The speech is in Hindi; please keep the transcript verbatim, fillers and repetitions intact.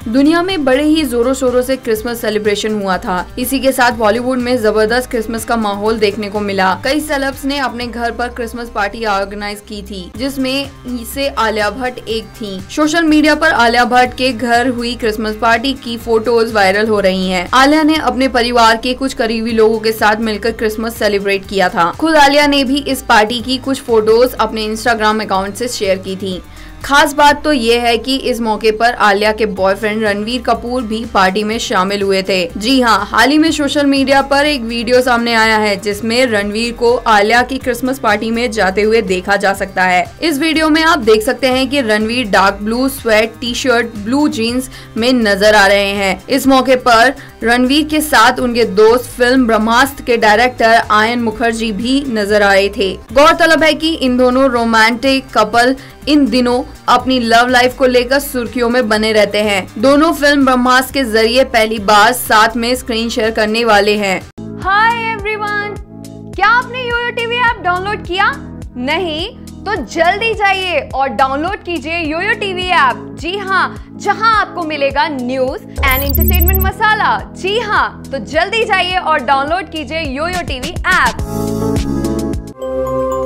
दुनिया में बड़े ही जोरों शोरों से क्रिसमस सेलिब्रेशन हुआ था। इसी के साथ बॉलीवुड में जबरदस्त क्रिसमस का माहौल देखने को मिला। कई सेलेब्स ने अपने घर पर क्रिसमस पार्टी ऑर्गेनाइज की थी, जिसमें से आलिया भट्ट एक थी। सोशल मीडिया पर आलिया भट्ट के घर हुई क्रिसमस पार्टी की फोटोज वायरल हो रही हैं। आलिया ने अपने परिवार के कुछ करीबी लोगों के साथ मिलकर क्रिसमस सेलिब्रेट किया था। खुद आलिया ने भी इस पार्टी की कुछ फोटोज अपने इंस्टाग्राम अकाउंट से शेयर की थी। खास बात तो ये है कि इस मौके पर आलिया के बॉयफ्रेंड रणवीर कपूर भी पार्टी में शामिल हुए थे। जी हाँ, हाल ही में सोशल मीडिया पर एक वीडियो सामने आया है जिसमें रणवीर को आलिया की क्रिसमस पार्टी में जाते हुए देखा जा सकता है। इस वीडियो में आप देख सकते हैं कि Ranveer dark blue sweat T shirt blue jeans में नजर आ रहे हैं। इस मौके पर रणवीर के साथ उनके दोस्त फिल्म ब्रह्मास्त्र के डायरेक्टर आयन मुखर्जी भी नजर आए थे। गौरतलब है कि इन दोनों रोमांटिक कपल इन दिनों अपनी लव लाइफ को लेकर सुर्खियों में बने रहते हैं। दोनों फिल्म ब्रह्मास्त्र के जरिए पहली बार साथ में स्क्रीन शेयर करने वाले हैं। हाय एवरीवन, क्या आपने योयो टीवी ऐप डाउनलोड किया? नहीं तो जल्दी जाइए और डाउनलोड कीजिए योयो टीवी ऐप। जी हाँ, जहां आपको मिलेगा न्यूज एंड एंटरटेनमेंट मसाला। जी हाँ, तो जल्दी जाइए और डाउनलोड कीजिए योयो टीवी ऐप।